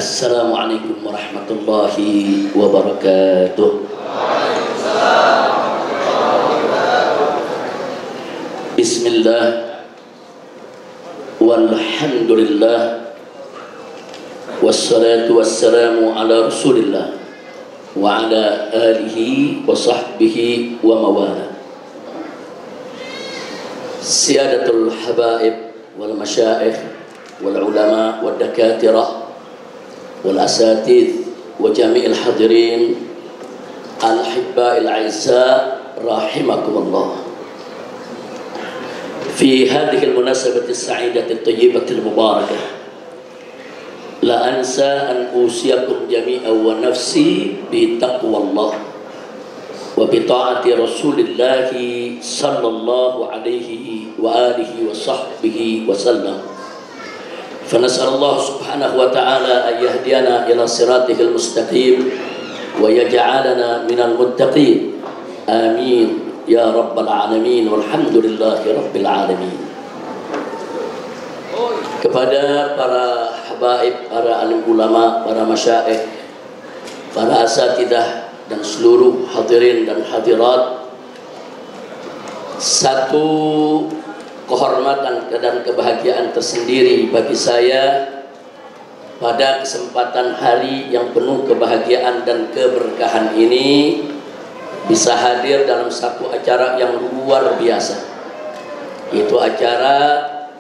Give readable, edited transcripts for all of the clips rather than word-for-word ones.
Assalamualaikum warahmatullahi wabarakatuh. Bismillah walhamdulillah wassalatu wassalamu ala rasulillah wa ala alihi wa sahbihi wa mawala. Siyadatul habaib wal masyaikh wal ulama wal dakatirah wal asatidh wa jami'il hadirin al-hibba'il a'izza rahimakumullah. Fi hadhihi al-munasabati as-sa'idati at-tayyibati al-mubarakah la ansa an usiyakum jami'an wa nafsi bi taqwallah wa bi ta'ati Rasulillah sallallahu alaihi wa alihi wa sahbihi wa sallam. Fa nas'alullah subhanahu wa ta'ala an yahdiyana ila siratihil mustaqim wa yaj'alana minal muttaqin. Amin ya rabbal alamin walhamdulillahi rabbil alamin. Kepada para habaib, para alim ulama, para masyaikh, para asatidah dan seluruh hadirin dan hadirat, satu kehormatan dan kebahagiaan tersendiri bagi saya pada kesempatan hari yang penuh kebahagiaan dan keberkahan ini bisa hadir dalam satu acara yang luar biasa, yaitu acara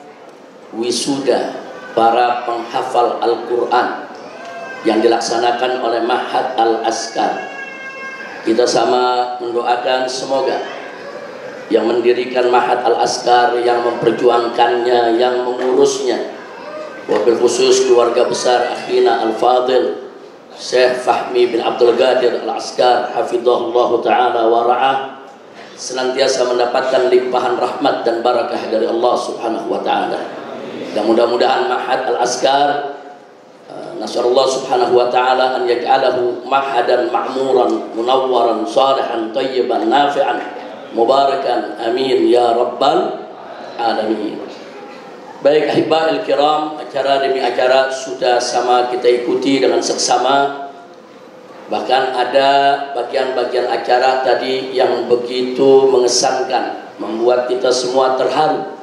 wisuda para penghafal Al-Quran yang dilaksanakan oleh Ma'had Al-Askar. Kita sama mendoakan semoga yang mendirikan Ma'had Al-Askar, yang memperjuangkannya, yang mengurusnya, wabil khusus keluarga besar akhina Al-Fadil Syekh Fahmi bin Abdul Qadir Al-Askar hafidhahullah ta'ala wa ra'ah, senantiasa mendapatkan limpahan rahmat dan barakah dari Allah subhanahu wa ta'ala. Dan mudah-mudahan Ma'had Al-Askar, nasallallahu subhanahu wa ta'ala an yaj'alahu ma'hadan ma'muran munawwaran salihan tayyiban nafi'an mubarakan, amin ya rabbal alamin. Baik ahiba'il kiram, acara demi acara sudah sama kita ikuti dengan seksama. Bahkan ada bagian-bagian acara tadi yang begitu mengesankan, membuat kita semua terharu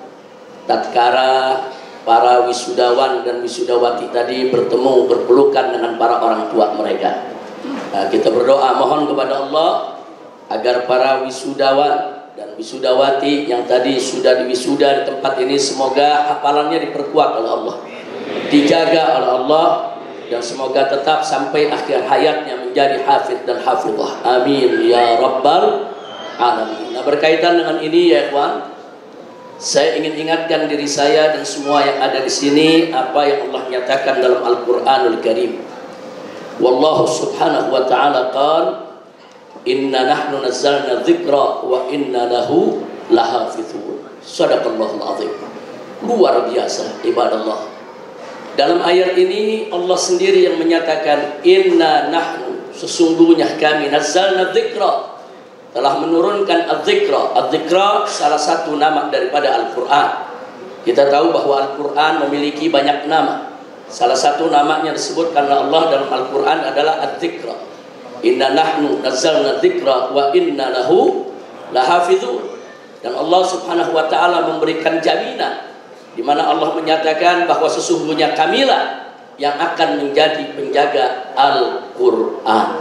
tatkala para wisudawan dan wisudawati tadi bertemu berpelukan dengan para orang tua mereka. Nah, kita berdoa mohon kepada Allah agar para wisudawan dan wisudawati yang tadi sudah diwisuda di tempat ini, semoga hafalannya diperkuat oleh Allah, dijaga oleh Allah, dan semoga tetap sampai akhir hayatnya menjadi hafidh dan hafidhah. Amin ya rabbal alamin. Nah, berkaitan dengan ini ya ikhwan, saya ingin ingatkan diri saya dan semua yang ada di sini apa yang Allah nyatakan dalam Al-Qur'anul Karim. Wallahu subhanahu wa ta'ala qala inna nahnu nazzalna dzikra wa inna lahu lahafizun. Shadaqallahul azim. Luar biasa ibadallah. Dalam ayat ini Allah sendiri yang menyatakan inna nahnu, sesungguhnya kami, nazzalna dzikra, telah menurunkan adzikra. Adzikra salah satu nama daripada Al-Quran. Kita tahu bahwa Al-Quran memiliki banyak nama. Salah satu namanya disebutkan oleh Allah dalam Al-Quran adalah adzikra. Inna nahnu nazzalna dzikra wa inna lahu lahafizun. Dan Allah subhanahu wa ta'ala memberikan jaminan, di mana Allah menyatakan bahwa sesungguhnya kamilah yang akan menjadi penjaga Al-Quran.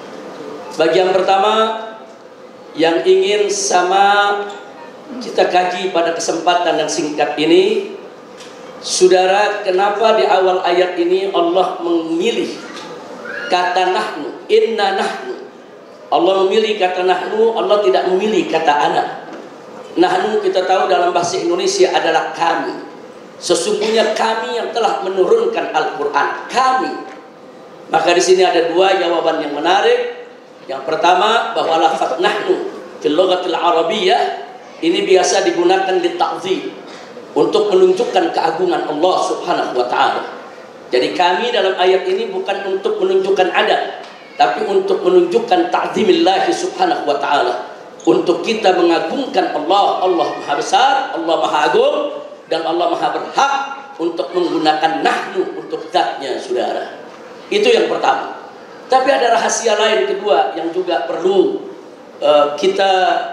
Bagian pertama yang ingin sama kita kaji pada kesempatan yang singkat ini, saudara, kenapa di awal ayat ini Allah memilih kata nahnu, inna nahnu. Allah memilih kata nahnu, Allah tidak memilih kata ana. Nahnu kita tahu dalam bahasa Indonesia adalah kami. Sesungguhnya kami yang telah menurunkan Al-Quran, kami. Maka di sini ada dua jawaban yang menarik. Yang pertama, bahwa lafaz nahnu fil lughatil arabiyyah ini biasa digunakan litakzim, untuk menunjukkan keagungan Allah subhanahu wa ta'ala. Jadi kami dalam ayat ini bukan untuk menunjukkan adab, tapi untuk menunjukkan ta'zimillahi subhanahu wa ta'ala, untuk kita mengagungkan Allah. Allah maha besar, Allah maha agung, dan Allah maha berhak untuk menggunakan nahnu untuk zatnya, saudara. Itu yang pertama. Tapi ada rahasia lain kedua yang juga perlu kita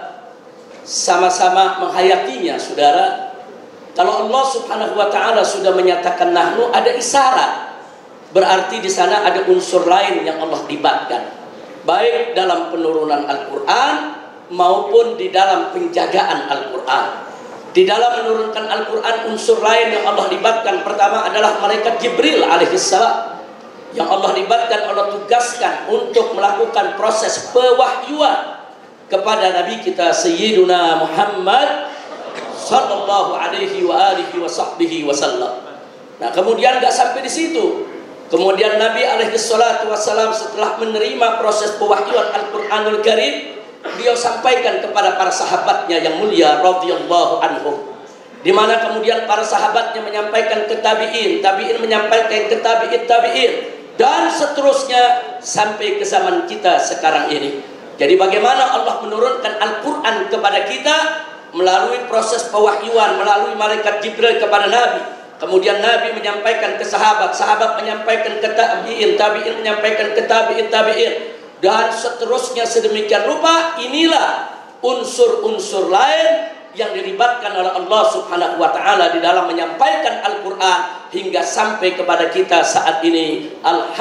sama-sama menghayatinya, saudara. Kalau Allah Subhanahu wa taala sudah menyatakan nahnu, ada isyarat. Berarti di sana ada unsur lain yang Allah libatkan. Baik dalam penurunan Al-Qur'an maupun di dalam penjagaan Al-Qur'an. Di dalam menurunkan Al-Qur'an unsur lain yang Allah libatkan, pertama adalah malaikat Jibril alaihissalam, yang Allah libatkan, Allah tugaskan untuk melakukan proses pewahyuan kepada Nabi kita Sayyiduna Muhammad sallallahu alaihi wa alihi wa sahbihi wasallam. Nah, kemudian nggak sampai di situ. Kemudian Nabi alaihi salatu wasallam setelah menerima proses pewahyuan Al-Qur'anul Karim, beliau sampaikan kepada para sahabatnya yang mulia radhiyallahu anhum, di mana kemudian para sahabatnya menyampaikan ke tabi'in, tabi'in menyampaikan ke tabi'in, dan seterusnya sampai ke zaman kita sekarang ini. Jadi bagaimana Allah menurunkan Al-Quran kepada kita melalui proses pewahyuan, melalui malaikat Jibril kepada Nabi. Kemudian Nabi menyampaikan ke sahabat, sahabat menyampaikan ke tabi'in, tabi'in menyampaikan ke tabi'in, dan seterusnya sedemikian rupa. Inilah unsur-unsur lain yang dilibatkan oleh Allah Subhanahu wa taala di dalam menyampaikan Al-Qur'an hingga sampai kepada kita saat ini.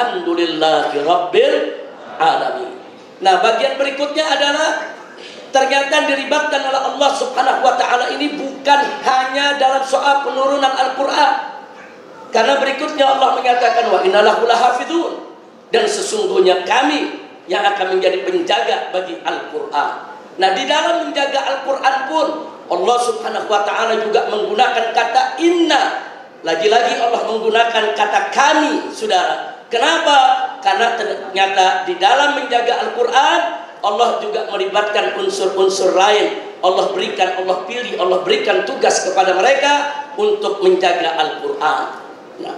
Alhamdulillahirabbil alamin. Nah, bagian berikutnya adalah ternyata dilibatkan oleh Allah Subhanahu wa taala ini bukan hanya dalam soal penurunan Al-Qur'an. Karena berikutnya Allah menyatakan wa innalahu lahafizun, dan sesungguhnya kami yang akan menjadi penjaga bagi Al-Qur'an. Nah, di dalam menjaga Al-Quran pun Allah Subhanahu wa ta'ala juga menggunakan kata inna. Lagi-lagi Allah menggunakan kata kami, saudara. Kenapa? Karena ternyata di dalam menjaga Al-Quran Allah juga melibatkan unsur-unsur lain. Allah pilih, Allah berikan tugas kepada mereka untuk menjaga Al-Quran. Nah,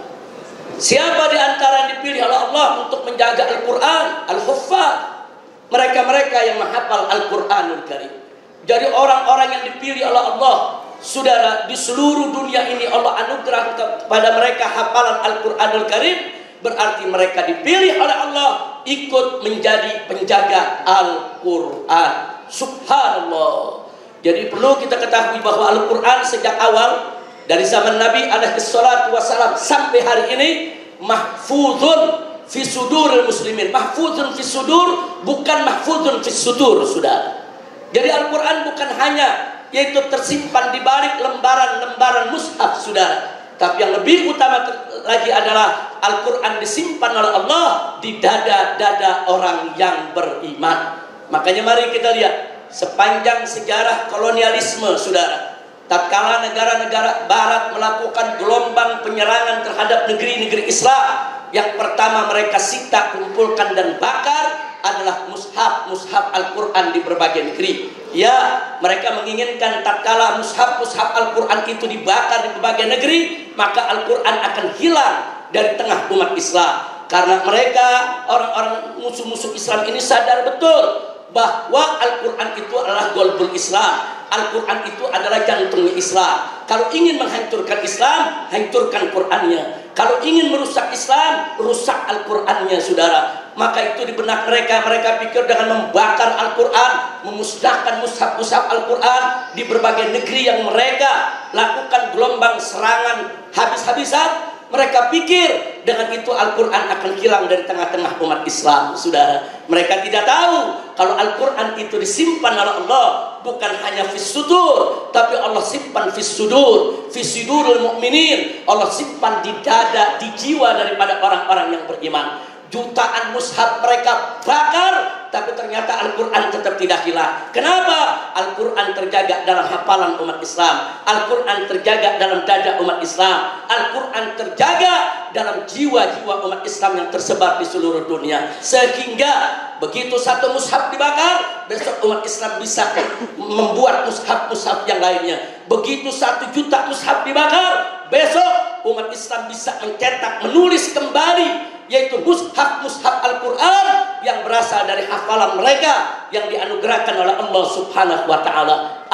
siapa di antara yang dipilih oleh Allah untuk menjaga Al-Quran? Al-Huffaz, mereka-mereka yang menghafal Al-Quranul Karim. Jadi orang-orang yang dipilih oleh Allah, saudara, di seluruh dunia ini Allah anugerah kepada mereka hafalan Al-Quranul Karim. Berarti mereka dipilih oleh Allah ikut menjadi penjaga Al-Quran. Subhanallah. Jadi perlu kita ketahui bahwa Al-Quran sejak awal dari zaman Nabi alaihissalatu wassalam sampai hari ini mahfuzun fi suduril muslimin. Mahfuzun fi sudur, bukan mahfuzun fi sudur, saudara. Jadi Al-Quran bukan hanya yaitu tersimpan di balik lembaran-lembaran mushaf, saudara. Tapi yang lebih utama lagi adalah Al-Quran disimpan oleh Allah di dada-dada orang yang beriman. Makanya mari kita lihat sepanjang sejarah kolonialisme, saudara. Tatkala negara-negara barat melakukan gelombang penyerangan terhadap negeri-negeri Islam, yang pertama mereka sita, kumpulkan dan bakar adalah mushaf Al-Quran di berbagai negeri. Ya, mereka menginginkan tatkala mushaf Al-Quran itu dibakar di berbagai negeri, maka Al-Quran akan hilang dari tengah umat Islam. Karena mereka, orang-orang musuh-musuh Islam ini sadar betul bahwa Al-Quran itu adalah golbul Islam. Al-Quran itu adalah jantungnya Islam. Kalau ingin menghancurkan Islam, hancurkan Qurannya. Kalau ingin merusak Islam, rusak Al-Qurannya, saudara. Maka itu di benak mereka, mereka pikir dengan membakar Al-Quran, memusnahkan mushaf Al-Quran di berbagai negeri yang mereka lakukan gelombang serangan habis-habisan. Mereka pikir dengan itu Al-Quran akan hilang dari tengah-tengah umat Islam, saudara. Mereka tidak tahu kalau Al-Quran itu disimpan oleh Allah bukan hanya fis sudur, tapi Allah simpan fis sudur, fis sudurul mukminin. Allah simpan di dada, di jiwa daripada orang-orang yang beriman. Jutaan mushaf mereka bakar, tapi ternyata Al-Quran tetap tidak hilang. Kenapa? Al-Quran terjaga dalam hafalan umat Islam. Al-Quran terjaga dalam dada umat Islam. Al-Quran terjaga dalam jiwa-jiwa umat Islam yang tersebar di seluruh dunia. Sehingga begitu satu mushaf dibakar, besok umat Islam bisa membuat mushaf yang lainnya. Begitu 1 juta mushaf dibakar, besok umat Islam bisa mencetak, menulis kembali, yaitu mushaf Al-Quran yang berasal dari hafalan mereka yang dianugerahkan oleh Allah Subhanahu wa ta'ala.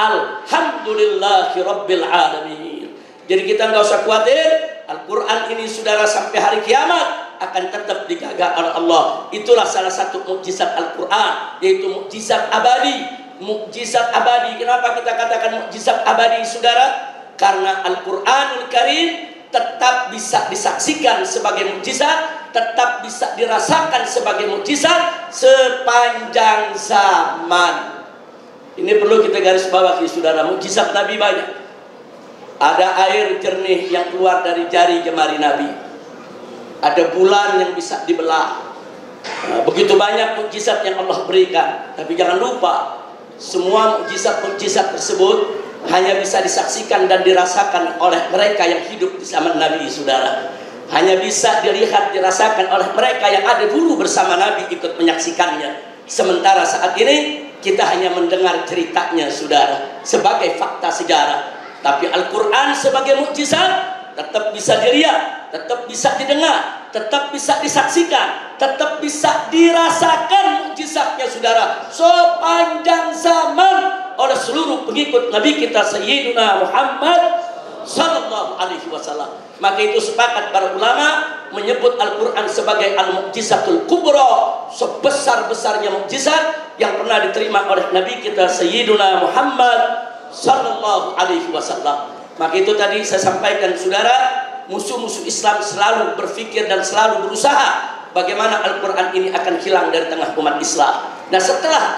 Alhamdulillahirabbil alamin. Jadi kita nggak usah khawatir, Al-Quran ini saudara sampai hari kiamat akan tetap dijaga oleh Allah. Itulah salah satu mukjizat Al-Quran, yaitu mukjizat abadi. Mukjizat abadi. Kenapa kita katakan mukjizat abadi, saudara? Karena Al-Quranul Karim tetap bisa disaksikan sebagai mukjizat, tetap bisa dirasakan sebagai mukjizat sepanjang zaman. Ini perlu kita garis bawahi, saudara. Mukjizat Nabi banyak. Ada air jernih yang keluar dari jari jemari Nabi. Ada bulan yang bisa dibelah. Begitu banyak mukjizat yang Allah berikan. Tapi jangan lupa, semua mukjizat-mukjizat tersebut hanya bisa disaksikan dan dirasakan oleh mereka yang hidup di zaman Nabi, saudara. Hanya bisa dilihat, dirasakan oleh mereka yang ada dulu bersama Nabi, ikut menyaksikannya. Sementara saat ini kita hanya mendengar ceritanya, saudara, sebagai fakta sejarah. Tapi Al-Quran sebagai mukjizat tetap bisa dilihat, tetap bisa didengar, tetap bisa disaksikan, tetap bisa dirasakan mukjizatnya, saudara, sepanjang zaman oleh seluruh pengikut Nabi kita Sayyidina Muhammad sallallahu alaihi wasallam. Maka itu sepakat para ulama menyebut Al-Quran sebagai al-mukjizatul kubra, sebesar-besarnya mukjizat yang pernah diterima oleh Nabi kita Sayyidina Muhammad sallallahu alaihi wasallam. Maka itu tadi saya sampaikan, saudara, musuh-musuh Islam selalu berpikir dan selalu berusaha bagaimana Al-Quran ini akan hilang dari tengah umat Islam. Nah, setelah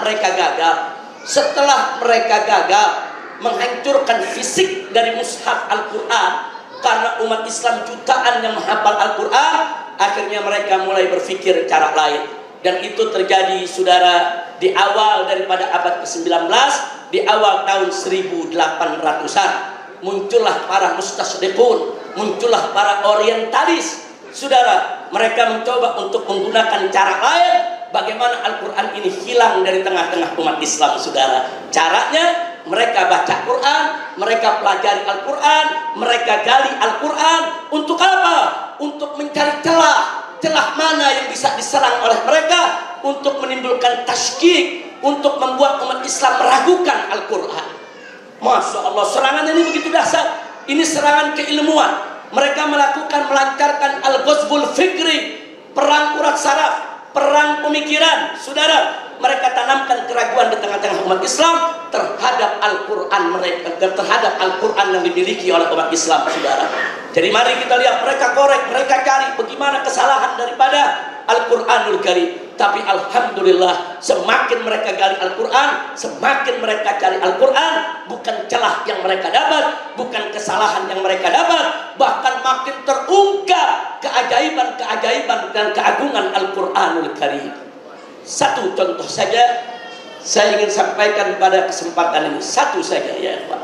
mereka gagal menghancurkan fisik dari mushaf Al-Quran, karena umat Islam jutaan yang menghafal Al-Quran, akhirnya mereka mulai berpikir cara lain. Dan itu terjadi, saudara, di awal daripada abad ke-19, di awal tahun 1800-an. Muncullah para mustasyrikun, muncullah para orientalis, saudara. Mereka mencoba untuk menggunakan cara lain bagaimana Al-Quran ini hilang dari tengah-tengah umat Islam, saudara. Caranya mereka baca Quran, mereka pelajari Al-Quran, mereka gali Al-Quran. Untuk apa? Untuk mencari celah mana yang bisa diserang oleh mereka, untuk menimbulkan tasykik, untuk membuat umat Islam meragukan Al-Quran. Masya Allah, serangan ini begitu dahsyat. Ini serangan keilmuan. Mereka melancarkan al-ghazwul fikri, perang urat saraf, perang pemikiran, saudara. Mereka tanamkan keraguan di tengah-tengah umat Islam terhadap Al-Quran mereka, terhadap Al-Quran yang dimiliki oleh umat Islam, saudara. Jadi mari kita lihat, mereka korek, mereka cari bagaimana kesalahan daripada Al-Quranul Karim. Tapi alhamdulillah, semakin mereka gali Al-Quran, semakin mereka cari Al-Quran, bukan celah yang mereka dapat, bukan kesalahan yang mereka dapat, bahkan makin terungkap keajaiban-keajaiban dan keagungan Al-Quranul Karim. Satu contoh saja saya ingin sampaikan pada kesempatan ini, satu saja ya Pak.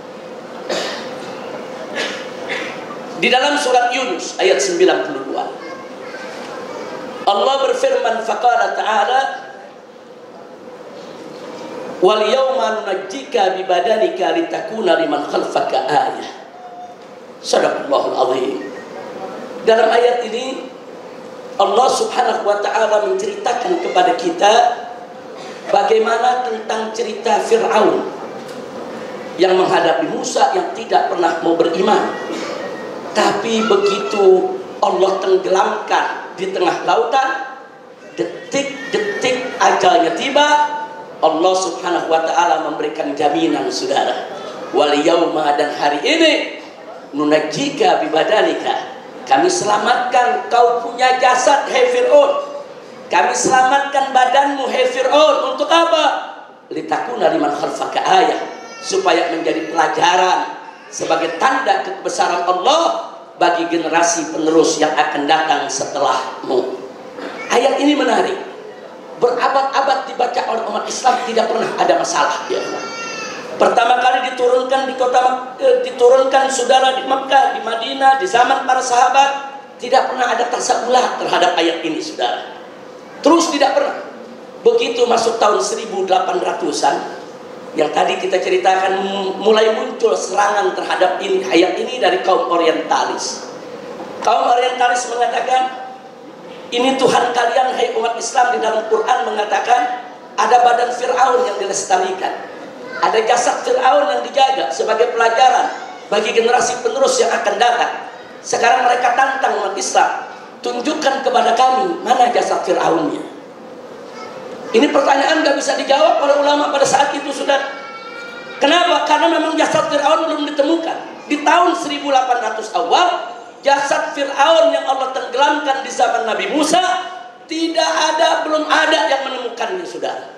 Di dalam surat Yunus ayat 92, Allah berfirman, faqala ta'ala, wal yawma nunajjika bi badanika litakuna liman khalfaka ayah. Shadaqallahul azim. Dalam ayat ini Allah subhanahu wa ta'ala menceritakan kepada kita bagaimana tentang cerita Fir'aun yang menghadapi Musa yang tidak pernah mau beriman. Tapi begitu Allah tenggelamkan di tengah lautan, detik-detik ajalnya tiba, Allah subhanahu wa ta'ala memberikan jaminan, saudara. Wal yauma, dan hari ini, nunajjika bibadanika, kami selamatkan kau punya jasad, hai Fir'aun. Kami selamatkan badanmu, hai Fir'aun. Untuk apa? Litakuna liman khalfaka ayah, supaya menjadi pelajaran sebagai tanda kebesaran Allah bagi generasi penerus yang akan datang setelahmu. Ayat ini menarik. Berabad-abad dibaca oleh umat Islam, tidak pernah ada masalah, ya. Pertama kali diturunkan saudara di Mekah, di Madinah, di zaman para sahabat, tidak pernah ada tasawuf terhadap ayat ini, saudara. Terus tidak pernah. Begitu masuk tahun 1800-an, yang tadi kita ceritakan, mulai muncul serangan terhadap ini, ayat ini dari kaum orientalis. Kaum orientalis mengatakan, ini Tuhan kalian, hai umat Islam. Di dalam Quran mengatakan ada badan Fir'aun yang dilestarikan, ada jasad Fir'aun yang dijaga sebagai pelajaran bagi generasi penerus yang akan datang. Sekarang mereka tantang umat Islam, tunjukkan kepada kami mana jasad Fir'aunnya. Ini pertanyaan gak bisa dijawab oleh ulama pada saat itu, saudara. Kenapa? Karena memang jasad Fir'aun belum ditemukan. Di tahun 1800 awal, jasad Fir'aun yang Allah tenggelamkan di zaman Nabi Musa, belum ada yang menemukannya, saudara.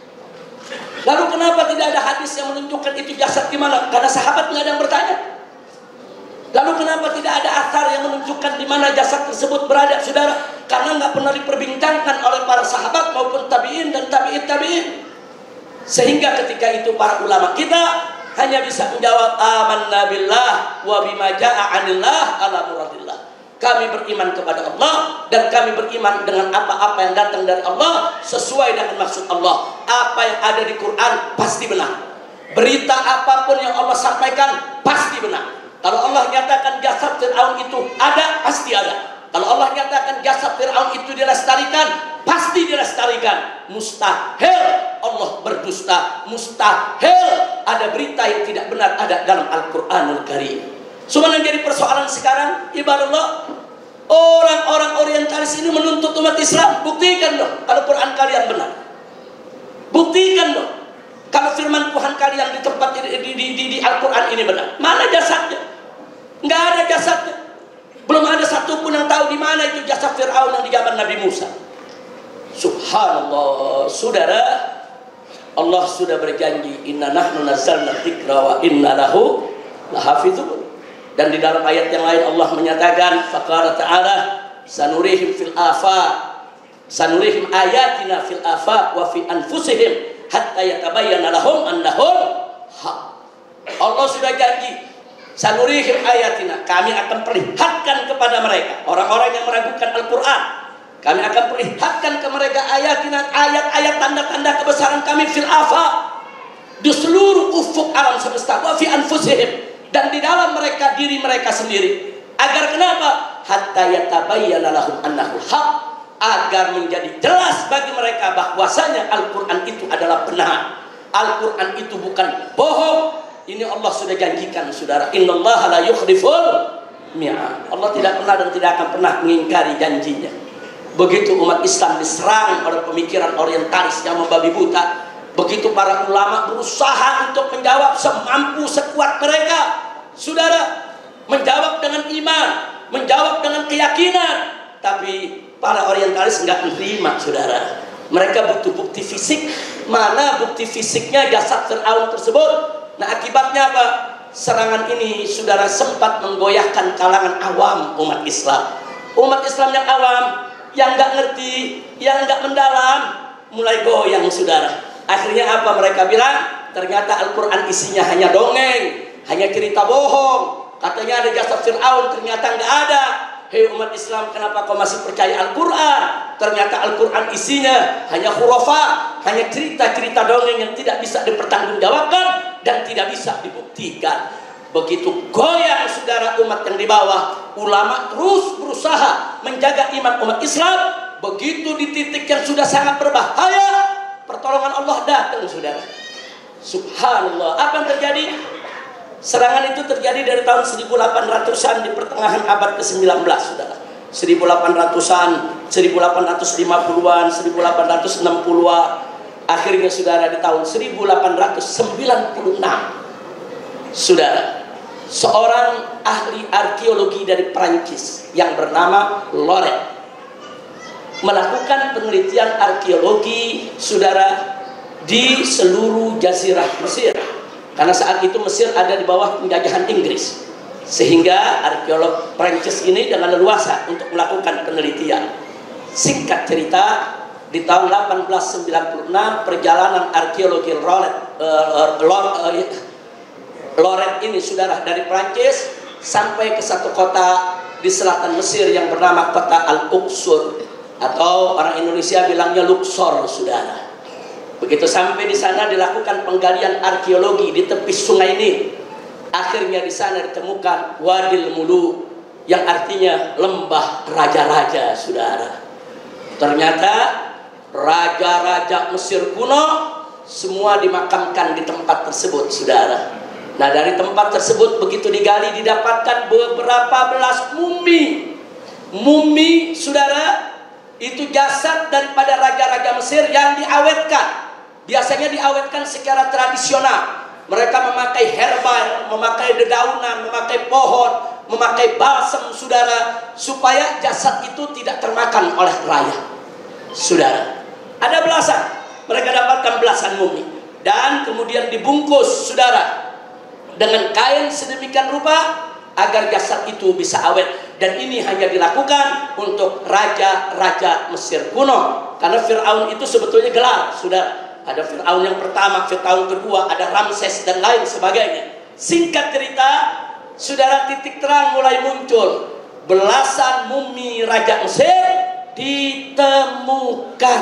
Lalu kenapa tidak ada hadis yang menunjukkan itu jasad di mana? Karena sahabat nggak ada yang bertanya. Lalu kenapa tidak ada athar yang menunjukkan di mana jasad tersebut berada, saudara? Karena nggak pernah diperbincangkan oleh para sahabat maupun tabi'in dan tabi'in. Sehingga ketika itu para ulama kita hanya bisa menjawab amanna billah wa bima jaa'a 'anillah ala muradillah. Kami beriman kepada Allah dan kami beriman dengan apa-apa yang datang dari Allah sesuai dengan maksud Allah. Apa yang ada di Quran pasti benar. Berita apapun yang Allah sampaikan pasti benar. Kalau Allah nyatakan jasad Fir'aun itu ada, pasti ada. Kalau Allah nyatakan jasad Fir'aun itu dilestarikan, pasti dilestarikan. Mustahil Allah berdusta. Mustahil ada berita yang tidak benar ada dalam Al-Quranul Karim. Cuma yang jadi persoalan sekarang, ibaratnya orang-orang orientalis ini menuntut umat Islam. Buktikan dong kalau Quran kalian benar. Buktikan dong kalau firman Tuhan kalian di tempat di Al-Quran ini benar. Mana jasadnya? Nggak ada jasadnya. Belum ada satupun yang tahu di mana itu jasad Fir'aun yang di zaman Nabi Musa. Subhanallah, saudara. Allah sudah berjanji, inna nahnu nazzalna dzikra wa inna lahu lahafizun. Dan di dalam ayat yang lain Allah menyatakan, faqala ta'ala sanurihim fil afaq, sanurihim ayatina fil afaq wa fi anfusihim hatta yatabayyana lahum annahul haq. Allah sudah janji, sanurihim ayatina, kami akan perlihatkan kepada mereka, orang-orang yang meragukan Al-Quran, kami akan perlihatkan ke mereka ayatina, ayat-ayat tanda-tanda kebesaran kami fil afaq, di seluruh ufuk alam semesta, wa fi anfusihim, dan di dalam mereka, diri mereka sendiri. Agar kenapa? Hatta yatabayyana lahum annahu haq, agar menjadi jelas bagi mereka bahwasanya Al-Quran itu adalah benar. Al-Quran itu bukan bohong. Ini Allah sudah janjikan, saudara. Innallaha la yukhliful mi'ad. Allah tidak pernah dan tidak akan pernah mengingkari janjinya. Begitu umat Islam diserang oleh pemikiran orientalis yang membabi buta, begitu para ulama berusaha untuk menjawab semampu sekuat mereka, saudara, menjawab dengan iman, menjawab dengan keyakinan, tapi para orientalis enggak menerima, saudara. Mereka butuh bukti fisik. Mana bukti fisiknya jasad Fir'aun tersebut? Nah, akibatnya apa? Serangan ini, saudara, sempat menggoyahkan kalangan awam umat Islam. Umat Islam yang awam, yang enggak ngerti, yang enggak mendalam, mulai goyang, saudara. Akhirnya apa mereka bilang? Ternyata Al-Quran isinya hanya dongeng, hanya cerita bohong. Katanya ada jasad Fir'aun, ternyata nggak ada. Hei umat Islam, kenapa kau masih percaya Al-Quran? Ternyata Al-Quran isinya hanya khurafat, hanya cerita-cerita dongeng yang tidak bisa dipertanggungjawabkan dan tidak bisa dibuktikan. Begitu goyang, saudara, umat yang di bawah, ulama terus berusaha menjaga iman umat Islam. Begitu di titik yang sudah sangat berbahaya, pertolongan Allah datang, saudara. Subhanallah. Apa yang terjadi? Serangan itu terjadi dari tahun 1800-an, di pertengahan abad ke-19, saudara. 1800-an, 1850-an, 1860-an. Akhirnya, saudara, di tahun 1896, saudara, seorang ahli arkeologi dari Prancis yang bernama Loret melakukan penelitian arkeologi, saudara, di seluruh jazirah Mesir. Karena saat itu Mesir ada di bawah penjajahan Inggris, sehingga arkeolog Prancis ini dengan leluasa untuk melakukan penelitian. Singkat cerita, di tahun 1896 perjalanan arkeologi Loret ini, saudara, dari Prancis sampai ke satu kota di selatan Mesir yang bernama kota Al-Uqsur, atau orang Indonesia bilangnya Luxor, saudara. Begitu sampai di sana dilakukan penggalian arkeologi di tepi sungai Nil. Akhirnya di sana ditemukan Wadil Mulu, yang artinya lembah raja-raja, saudara. Ternyata raja-raja Mesir kuno semua dimakamkan di tempat tersebut, saudara. Nah, dari tempat tersebut begitu digali didapatkan beberapa belas mumi Mumi, saudara, itu jasad daripada raja-raja Mesir yang diawetkan. Biasanya diawetkan secara tradisional. Mereka memakai herba, memakai dedaunan, memakai pohon, memakai balsam, saudara, supaya jasad itu tidak termakan oleh rayap. Saudara, ada belasan. Mereka dapatkan belasan mumi dan kemudian dibungkus, saudara, dengan kain sedemikian rupa agar jasad itu bisa awet. Dan ini hanya dilakukan untuk raja-raja Mesir kuno, karena Fir'aun itu sebetulnya gelar, saudara. Ada Fir'aun yang pertama, Fir'aun kedua, ada Ramses dan lain sebagainya. Singkat cerita, saudara, titik terang mulai muncul. Belasan mumi raja Mesir ditemukan,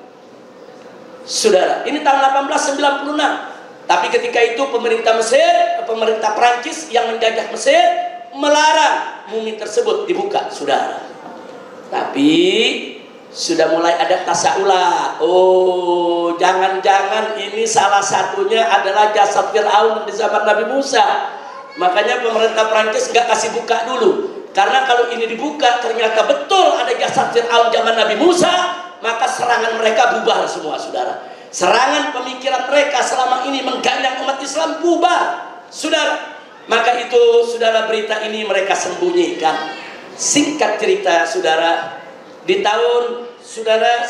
saudara. Ini tahun 1896. Tapi ketika itu pemerintah Mesir, pemerintah Prancis yang menjajah Mesir melarang mumi tersebut dibuka, saudara. Tapi sudah mulai ada tasaulah. Oh, jangan-jangan ini salah satunya adalah jasad Fir'aun di zaman Nabi Musa. Makanya pemerintah Prancis nggak kasih buka dulu. Karena kalau ini dibuka ternyata betul ada jasad Fir'aun zaman Nabi Musa, maka serangan mereka bubar semua, saudara. Serangan pemikiran mereka selama ini mengganyang umat Islam bubar, saudara. Maka itu, saudara, berita ini mereka sembunyikan. Singkat cerita, saudara, di tahun, saudara,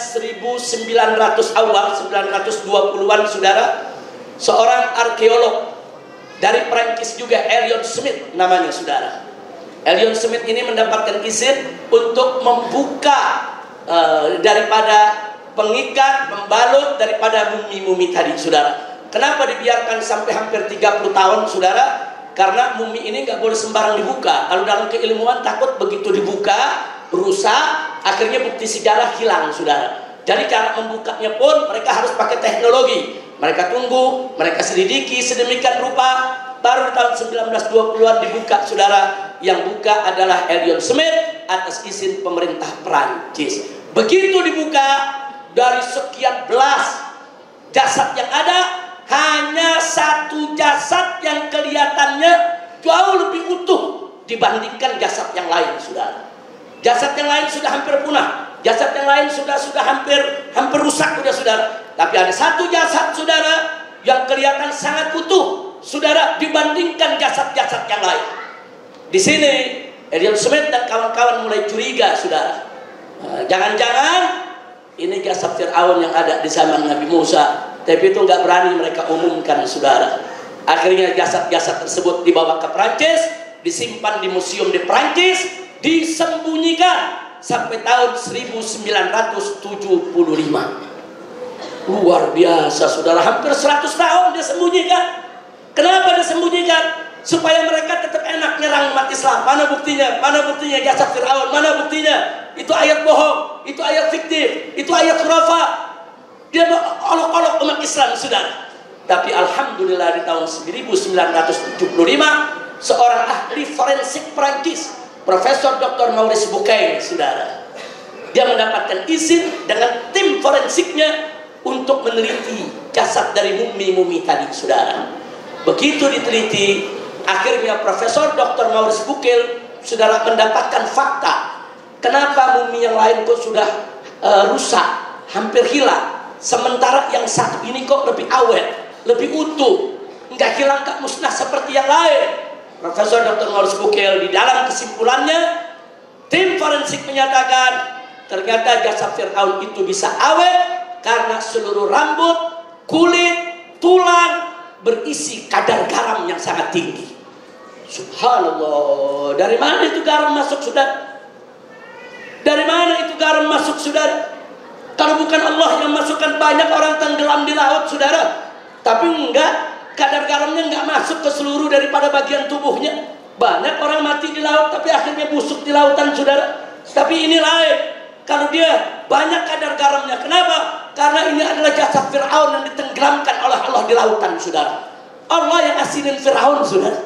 1900 awal, 1920-an, saudara, seorang arkeolog dari Prancis juga, Elion Smith namanya, saudara. Elion Smith ini mendapatkan izin untuk membuka daripada pengikat, membalut daripada mumi-mumi tadi, saudara. Kenapa dibiarkan sampai hampir 30 tahun, saudara? Karena mumi ini nggak boleh sembarang dibuka. Kalau dalam keilmuan takut begitu dibuka, rusak, akhirnya bukti sejarah hilang, saudara. Jadi cara membukanya pun mereka harus pakai teknologi. Mereka tunggu, mereka selidiki sedemikian rupa, baru tahun 1920-an dibuka, saudara. Yang buka adalah Elion Smith atas izin pemerintah Prancis. Begitu dibuka, dari sekian belas jasad yang ada, hanya satu jasad yang kelihatannya jauh lebih utuh dibandingkan jasad yang lain, saudara. Jasad yang lain sudah hampir punah, jasad yang lain sudah hampir rusak, saudara. Tapi ada satu jasad, saudara, yang kelihatan sangat utuh, saudara, dibandingkan jasad-jasad yang lain. Di sini Elion Smith dan kawan-kawan mulai curiga, saudara. Jangan-jangan ini jasad Fir'aun yang ada di zaman Nabi Musa. Tapi itu nggak berani mereka umumkan, saudara. Akhirnya jasad-jasad tersebut dibawa ke Prancis, disimpan di museum di Prancis, disembunyikan sampai tahun 1975. Luar biasa, saudara. Hampir 100 tahun dia sembunyikan. Kenapa dia sembunyikan? Supaya mereka tetap enak nyerang umat Islam. Mana buktinya? Mana buktinya jasad Fir'aun? Mana buktinya? Itu ayat bohong, itu ayat fiktif, itu ayat khurafat. Dia olok-olok umat Islam, saudara. Tapi alhamdulillah di tahun 1975 seorang ahli forensik Prancis, Profesor Dr. Maurice Bucaille, saudara, dia mendapatkan izin dengan tim forensiknya untuk meneliti jasad dari mumi-mumi tadi, saudara. Begitu diteliti, akhirnya Profesor Dr. Maurice Bucaille, saudara, mendapatkan fakta. Kenapa mumi yang lain kok sudah rusak, hampir hilang, sementara yang satu ini kok lebih awet, lebih utuh, nggak hilang, nggak musnah seperti yang lain. Profesor Dr. Maurice Bucaille di dalam kesimpulannya, tim forensik menyatakan ternyata jasad Fir'aun itu bisa awet karena seluruh rambut, kulit, tulang berisi kadar garam yang sangat tinggi. Subhanallah, dari mana itu garam masuk, saudara? Dari mana itu garam masuk, saudara? Kalau bukan Allah yang masukkan, banyak orang tenggelam di laut, saudara. Tapi enggak, kadar garamnya enggak masuk ke seluruh daripada bagian tubuhnya. Banyak orang mati di laut tapi akhirnya busuk di lautan, saudara. Tapi ini lain. Kalau dia banyak kadar garamnya, kenapa? Karena ini adalah jasad Fir'aun yang ditenggelamkan oleh Allah di lautan, saudara. Allah yang asilin Fir'aun, saudara.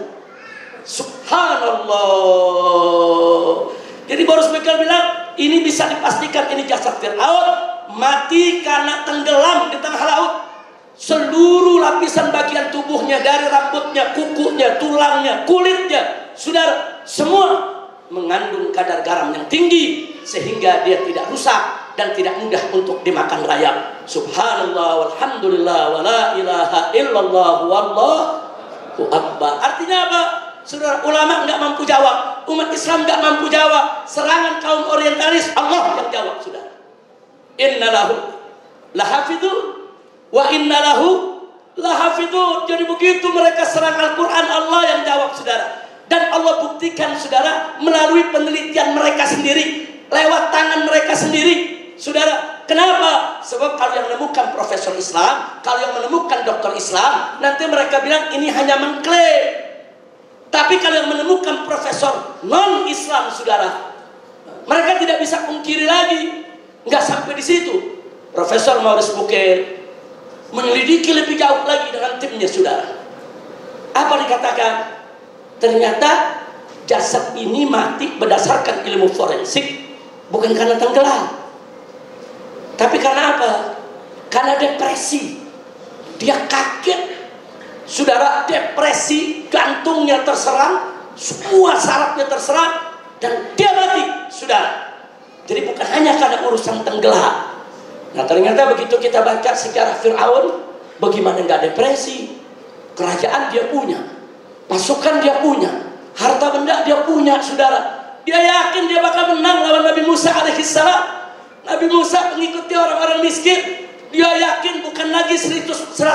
Subhanallah. Jadi Boris Bucaille bilang, ini bisa dipastikan ini jasad Fir'aun mati karena tenggelam di tengah laut. Seluruh lapisan bagian tubuhnya, dari rambutnya, kukunya, tulangnya, kulitnya, saudara, semua mengandung kadar garam yang tinggi sehingga dia tidak rusak dan tidak mudah untuk dimakan rayap. Subhanallah walhamdulillah wala ilaha illallah wallahu akbar. Artinya apa? Saudara, ulama nggak mampu jawab, umat Islam nggak mampu jawab, serangan kaum orientalis Allah yang jawab. Saudara, innalahu lahafidun wa innalahu lahafidun. Jadi begitu mereka serang Al-Quran, Allah yang jawab, saudara. Dan Allah buktikan, saudara, melalui penelitian mereka sendiri, lewat tangan mereka sendiri, saudara. Kenapa? Sebab kalau yang menemukan profesor Islam, kalau yang menemukan dokter Islam, nanti mereka bilang ini hanya mengklaim. Tapi kalau yang menemukan profesor non-Islam, saudara, mereka tidak bisa pungkiri lagi. Nggak sampai di situ. Profesor Maurice Bucaille menyelidiki lebih jauh lagi dengan timnya, saudara. Apa dikatakan? Ternyata jasad ini mati berdasarkan ilmu forensik bukan karena tenggelam, tapi karena apa? Karena depresi. Dia kaget, saudara, depresi, jantungnya terserang, semua sarafnya terserang, dan dia mati, saudara. Jadi bukan hanya karena urusan tenggelam. Nah, ternyata begitu kita baca sejarah Fir'aun, bagaimana nggak depresi? Kerajaan dia punya, pasukan dia punya, harta benda dia punya, saudara. Dia yakin dia bakal menang lawan Nabi Musa alaihissalam. Nabi Musa mengikuti orang-orang miskin. Dia yakin bukan lagi 100%,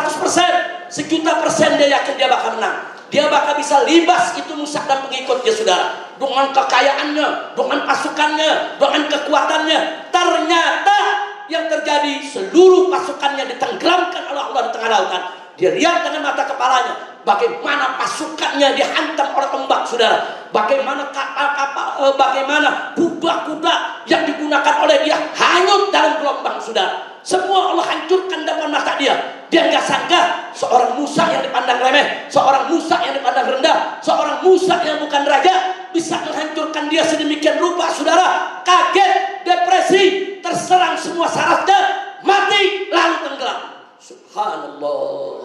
1.000.000% dia yakin dia bakal menang. Dia bakal bisa libas itu Musa dan pengikutnya, saudara. Dengan kekayaannya, dengan pasukannya, dengan kekuatannya. Ternyata yang terjadi, seluruh pasukannya ditenggelamkan oleh Allah di tengah lautan. Dia lihat dengan mata kepalanya bagaimana pasukannya dihantam oleh ombak, saudara. Bagaimana kapal-kapal, bagaimana kuda-kuda yang digunakan oleh dia hanyut dalam gelombang, saudara. Semua Allah hancurkan depan mata dia. Dia nggak sangka seorang Musa yang dipandang remeh, seorang Musa yang dipandang rendah, seorang Musa yang bukan raja bisa menghancurkan dia sedemikian rupa, saudara. Kaget, depresi, terserang semua sarafnya, mati lalu tenggelam. Subhanallah.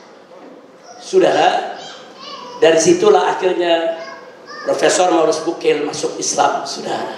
Saudara, dari situlah akhirnya Profesor Maurice Bucaille masuk Islam, saudara.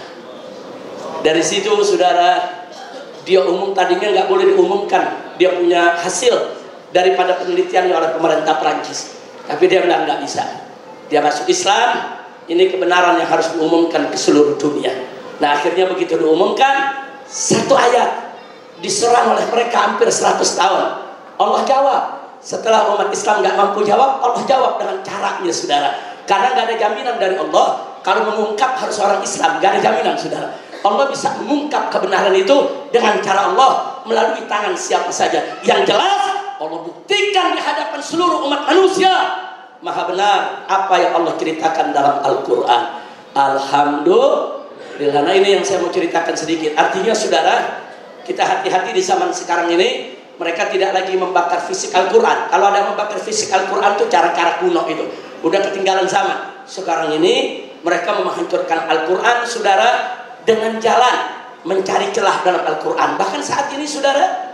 Dari situ, saudara, dia tadinya nggak boleh diumumkan dia punya hasil daripada penelitiannya oleh pemerintah Prancis, tapi dia bilang nggak bisa. Dia masuk Islam, ini kebenaran yang harus diumumkan ke seluruh dunia. Nah, akhirnya begitu diumumkan, satu ayat diserang oleh mereka hampir 100 tahun. Allah jawab. Setelah umat Islam nggak mampu jawab, Allah jawab dengan caranya, saudara. Karena nggak ada jaminan dari Allah. Kalau mengungkap harus orang Islam, nggak ada jaminan, saudara. Allah bisa mengungkap kebenaran itu dengan cara Allah melalui tangan siapa saja. Yang jelas Allah buktikan di hadapan seluruh umat manusia maha benar apa yang Allah ceritakan dalam Al-Quran. Alhamdulillah. Nah, ini yang saya mau ceritakan sedikit. Artinya, saudara, kita hati-hati di zaman sekarang ini. Mereka tidak lagi membakar fisik Al-Quran. Kalau ada membakar fisik Al-Quran itu cara-cara kuno itu, udah ketinggalan zaman. Sekarang ini mereka menghancurkan Al-Quran, saudara, dengan jalan mencari celah dalam Al-Quran. Bahkan saat ini, saudara,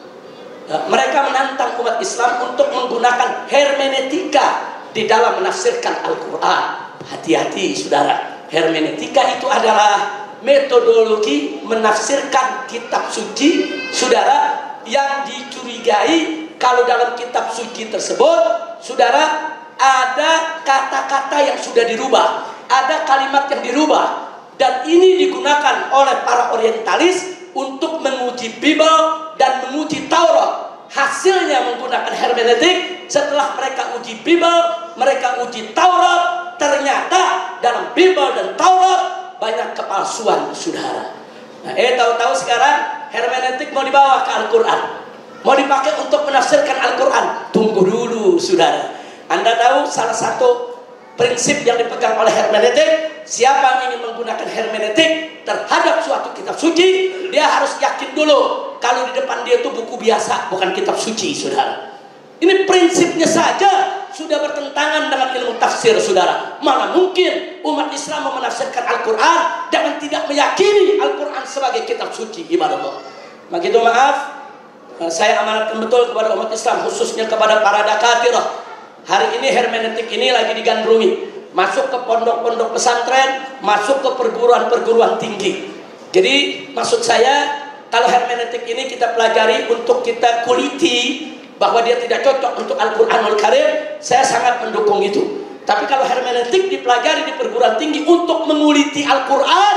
mereka menantang umat Islam untuk menggunakan hermeneutika di dalam menafsirkan Al-Quran. Hati-hati, saudara. Hermeneutika itu adalah metodologi menafsirkan kitab suci, saudara, yang dicurigai kalau dalam kitab suci tersebut, saudara, ada kata-kata yang sudah dirubah, ada kalimat yang dirubah. Dan ini digunakan oleh para orientalis untuk menguji Bible dan menguji Taurat. Hasilnya menggunakan hermeneutik. Setelah mereka uji Bible, mereka uji Taurat, ternyata dalam Bible dan Taurat banyak kepalsuan, saudara. Nah, tahu-tahu sekarang hermeneutik mau dibawa ke Al-Quran, mau dipakai untuk menafsirkan Al-Quran. Tunggu dulu, saudara. Anda tahu salah satu prinsip yang dipegang oleh hermeneutik, siapa yang ingin menggunakan hermeneutik terhadap suatu kitab suci, dia harus yakin dulu kalau di depan dia itu buku biasa, bukan kitab suci, saudara. Ini prinsipnya saja sudah bertentangan dengan ilmu tafsir, saudara. Mana mungkin umat Islam mau menafsirkan Al-Quran dengan tidak meyakini Al-Quran sebagai kitab suci, ibadah Allah. Begitu, maaf, saya amanatkan betul kepada umat Islam, khususnya kepada para dakatirah. Hari ini hermeneutik ini lagi digandrungi. masuk ke pondok-pondok pesantren, masuk ke perguruan-perguruan tinggi. Jadi maksud saya, kalau hermeneutik ini kita pelajari untuk kita kuliti bahwa dia tidak cocok untuk Al-Quranul Karim, saya sangat mendukung itu. Tapi kalau hermeneutik dipelajari di perguruan tinggi untuk menguliti Al-Quran,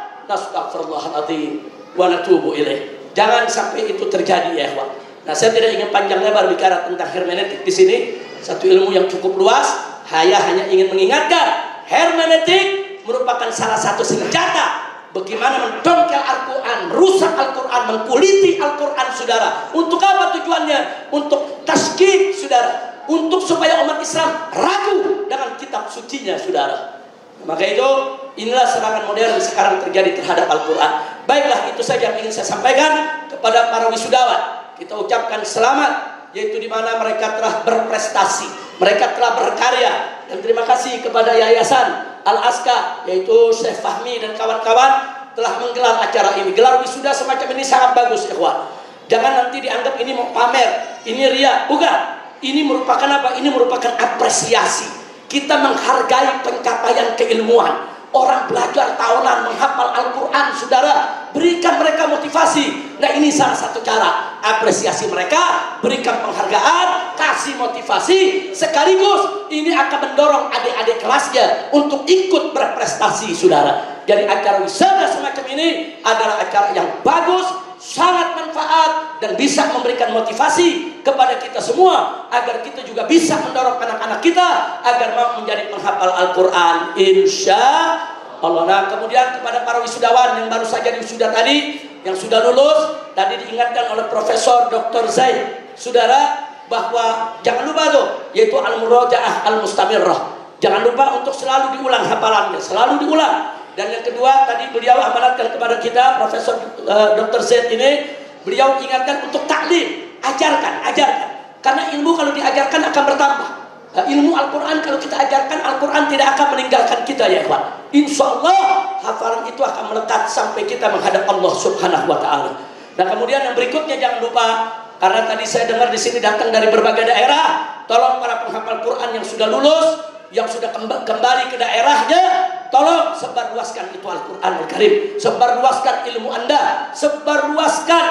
nastaghfirullahaladzim wa natubu ilaih. Jangan sampai itu terjadi ya ikhwan. Nah, saya tidak ingin panjang lebar bicara tentang hermeneutik di sini. Satu ilmu yang cukup luas. Saya hanya ingin mengingatkan, hermeneutik merupakan salah satu senjata bagaimana mendongkel Al-Quran, rusak Al-Quran, mengkuliti Al-Quran, saudara. Untuk apa tujuannya? Untuk tazkiyah, saudara. Untuk supaya umat Islam ragu dengan kitab sucinya, saudara. Maka itu, inilah serangan modern sekarang terjadi terhadap Al-Quran. Baiklah, itu saja yang ingin saya sampaikan kepada para wisudawan. Kita ucapkan selamat, yaitu di mana mereka telah berprestasi, mereka telah berkarya. Dan terima kasih kepada Yayasan Al-Aska, yaitu Syekh Fahmi dan kawan-kawan telah menggelar acara ini. Gelar wisuda semacam ini sangat bagus, ikhwan. Jangan nanti dianggap ini mau pamer, ini ria. Bukan. Ini merupakan apa? Ini merupakan apresiasi. Kita menghargai pencapaian keilmuan. Orang belajar tahunan menghafal Al-Quran, saudara, berikan mereka motivasi. Nah, ini salah satu cara apresiasi mereka, berikan penghargaan, kasih motivasi, sekaligus ini akan mendorong adik-adik kelasnya untuk ikut berprestasi, saudara. Jadi acara wisata semacam ini adalah acara yang bagus, sangat manfaat, dan bisa memberikan motivasi kepada kita semua agar kita juga bisa mendorong anak-anak kita agar mau menjadi penghafal Al-Quran, insya Allah. Nah, kemudian kepada para wisudawan yang baru saja wisuda tadi, yang sudah lulus, tadi diingatkan oleh Profesor Dr. Zaid, saudara, bahwa jangan lupa tuh, yaitu al-murajaah al-mustamirrah. Jangan lupa untuk selalu diulang hafalannya, selalu diulang. Dan yang kedua, tadi beliau amanatkan kepada kita, Profesor Dr. Zaid ini, beliau ingatkan untuk taklim, ajarkan. Karena ilmu kalau diajarkan akan bertambah. Ilmu Al-Quran kalau kita ajarkan, Al-Quran tidak akan meninggalkan kita ya ikhwan. Insya Allah hafalan itu akan melekat sampai kita menghadap Allah Subhanahu wa Ta'ala. Nah, kemudian yang berikutnya jangan lupa, karena tadi saya dengar di sini datang dari berbagai daerah, tolong para penghafal Quran yang sudah lulus, yang sudah kembali ke daerahnya, tolong sebarluaskan itu Al-Quranul Karim, sebarluaskan ilmu Anda, sebarluaskan,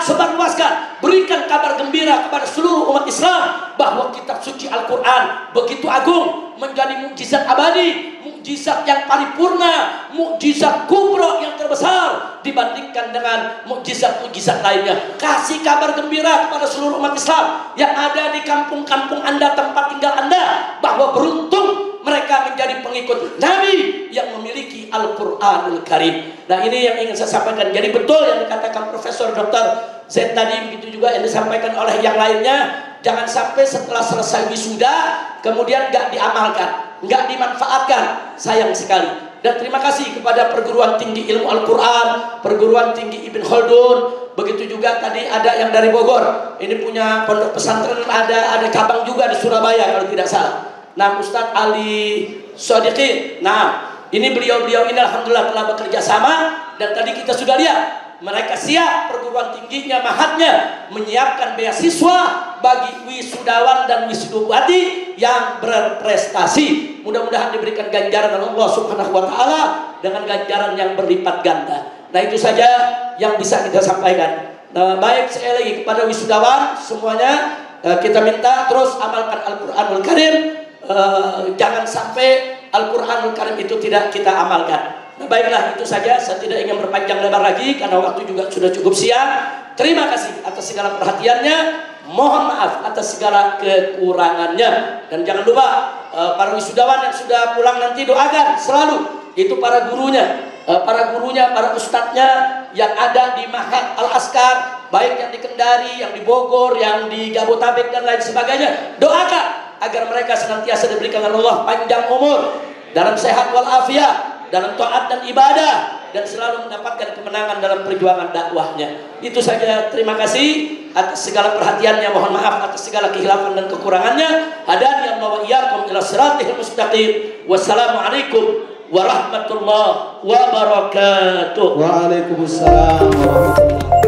berikan kabar gembira kepada seluruh umat Islam bahwa kitab suci Al-Quran begitu agung, menjadi mukjizat abadi, mukjizat yang paripurna, mukjizat kubro yang terbesar dibandingkan dengan mukjizat-mukjizat lainnya. Kasih kabar gembira kepada seluruh umat Islam yang ada di kampung-kampung Anda, tempat tinggal Anda, bahwa beruntung mereka menjadi pengikut Nabi yang memiliki Al-Quranul Karim. Nah, ini yang ingin saya sampaikan. Jadi betul yang dikatakan Profesor Dr. Zaid tadi, begitu juga yang disampaikan oleh yang lainnya. Jangan sampai setelah selesai wisuda kemudian gak diamalkan, gak dimanfaatkan. Sayang sekali. Dan terima kasih kepada Perguruan Tinggi Ilmu Al-Quran, Perguruan Tinggi Ibn Khaldun. Begitu juga tadi ada yang dari Bogor. Ini punya pondok pesantren, ada cabang juga di Surabaya kalau tidak salah. Nah, Ustadz Ali Sodiqin. Nah, ini beliau-beliau ini alhamdulillah telah bekerja sama. Dan tadi kita sudah lihat, mereka siap, perguruan tingginya, mahatnya menyiapkan beasiswa bagi wisudawan dan wisudawati yang berprestasi. Mudah-mudahan diberikan ganjaran oleh Allah Subhanahu wa Ta'ala dengan ganjaran yang berlipat ganda. Nah, itu saja yang bisa kita sampaikan. Nah, baik, sekali lagi kepada wisudawan semuanya, kita minta terus amalkan Al-Quranul Karim. Jangan sampai Al-Quranul Karim itu tidak kita amalkan. Nah, baiklah, itu saja. Saya tidak ingin berpanjang lebar lagi karena waktu juga sudah cukup siang. Terima kasih atas segala perhatiannya. Mohon maaf atas segala kekurangannya. Dan jangan lupa para wisudawan yang sudah pulang nanti doakan selalu. Itu para gurunya, para ustadznya yang ada di Ma'had Al-Askar, baik yang di Kendari, yang di Bogor, yang di Jabodetabek dan lain sebagainya. Doakan agar mereka senantiasa diberikan oleh Allah panjang umur, dalam sehat walafiat, dalam taat dan ibadah, dan selalu mendapatkan kemenangan dalam perjuangan dakwahnya. Itu saja. Terima kasih atas segala perhatiannya. Mohon maaf atas segala kehilafan dan kekurangannya. Hadani Allah wa iyyakum ila siratal mustaqim. Wassalamualaikum warahmatullahi wabarakatuh. Waalaikumsalam warahmatullahi wabarakatuh.